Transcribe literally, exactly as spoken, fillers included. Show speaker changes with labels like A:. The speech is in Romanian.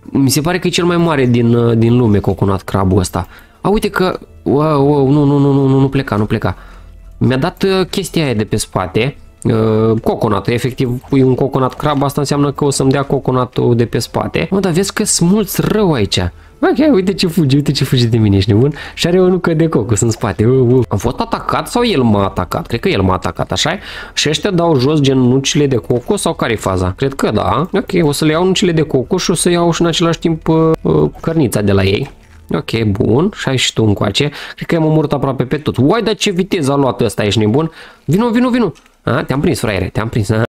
A: Mi se pare că e cel mai mare din, din lume coconut crabul ăsta. A, uite că... Wow, wow, nu, nu, nu, nu, nu, nu pleca, nu pleca. Mi-a dat uh, chestia aia de pe spate. Uh, coconut, efectiv, pui un coconut crab, asta înseamnă că o să-mi dea coconutul de pe spate. Mă, dar vezi că sunt mulți rău aici. Ok, uite ce fugi, uite ce fugi de mine, ești nebun? Și are o nucă de cocos în spate. Uh, uh. Am fost atacat sau el m-a atacat? Cred că el m-a atacat, așa. Și ăștia dau jos gen nucile de cocos sau care-i faza? Cred că da. Ok, o să le iau nucile de cocos și o să iau și în același timp uh, uh, cărnița de la ei. Ok, bun. Și ai și tu încoace. Cred că i-am omorât aproape pe tot. Uai, dar ce viteză a luat ăsta, ești nebun? Vino, vino, vino. Te-am prins, fraiere, te-am prins. A?